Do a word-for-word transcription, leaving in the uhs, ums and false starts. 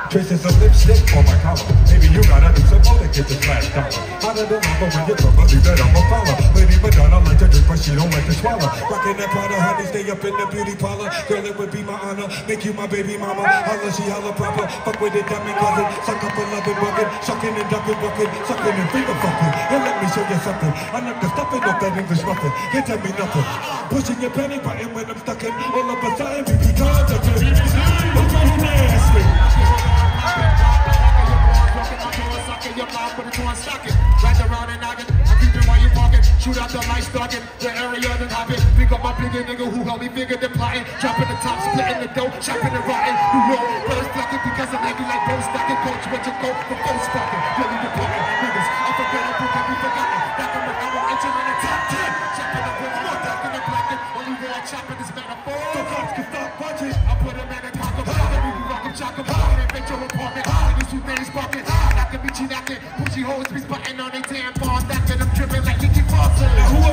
Traces of lipstick on my collar. Maybe you gotta do some more to get this last dollar. Hotter than lava when you talk, believe that I'm a follower. Lady Madonna like to drink, but she don't like to swallow. Rockin' that Prada, honey, stay up in the beauty parlor. Girl, it would be my honor, make you my baby mama. Holla, she holla proper, fuck with it, dummy cousin. Suck up a loving bucket, sucking and ducking bucket, sucking and finger fucking. And let me show you something. I knock the stuffing off that English muffin. Can't tell me nothing. Pushing your penny button when I'm stuck in. All of a sudden, we be contact. Look at who nasty. Right around and knocking, I keep it while you walking. Shoot out the lights, stalking the area then hopping. Pick up my bigger nigga who helped me figure the plotting. Dropping the top, splitting the dough, chopping and rotting. New York, first flocking because I like you like both stocking. Coach, where you go for both sparking. Really departing, niggas, I forget I book, I be forgotten. Back in the hour, entering the top ten. Chopping the book, more dark in the blacking. Only way I chopping this metaphor. The cops can stop watching. I put him in a cock of shot, we rock him, chock him, hot and make your apartment. Niggas who things barking, knocking me, knocking. Pussy hoes be spotting on they damn bars, stacking them dripping like Nicky Foster.